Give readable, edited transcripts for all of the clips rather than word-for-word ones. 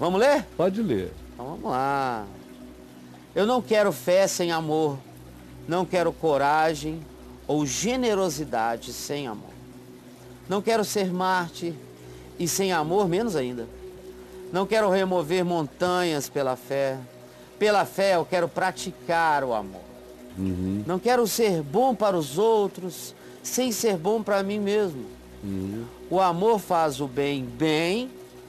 Vamos ler? Pode ler. Então vamos lá. Eu não quero fé sem amor, não quero coragem ou generosidade sem amor. Não quero ser mártir e sem amor menos ainda. Não quero remover montanhas pela fé. Pela fé eu quero praticar o amor. Não quero ser bom para os outros sem ser bom para mim mesmo. O amor faz o bem bem,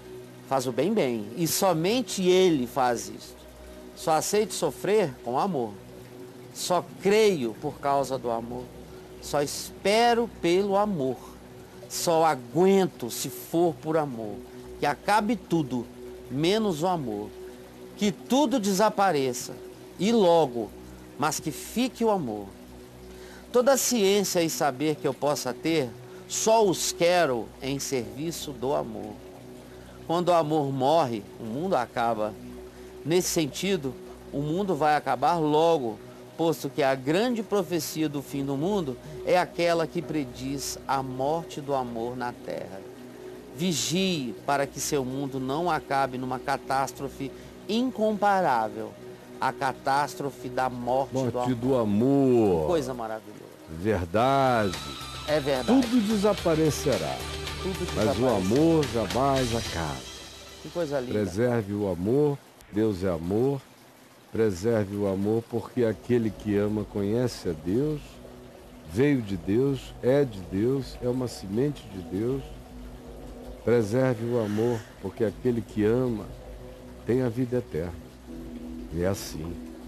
e somente ele faz isso. Só aceito sofrer com amor. Só creio por causa do amor. Só espero pelo amor. Só aguento se for por amor. Que acabe tudo, menos o amor. Que tudo desapareça, e logo, mas que fique o amor. Toda a ciência e saber que eu possa ter, só os quero em serviço do amor. Quando o amor morre, o mundo acaba. Nesse sentido, o mundo vai acabar logo, posto que a grande profecia do fim do mundo é aquela que prediz a morte do amor na terra. Vigie para que seu mundo não acabe numa catástrofe incomparável, a catástrofe da morte do amor. Coisa maravilhosa. Verdade. É verdade. Tudo desaparecerá, mas o amor jamais acaba. Que coisa linda. Preserve o amor, Deus é amor. Preserve o amor, porque aquele que ama conhece a Deus, veio de Deus, é uma semente de Deus. Preserve o amor, porque aquele que ama tem a vida eterna. E é assim.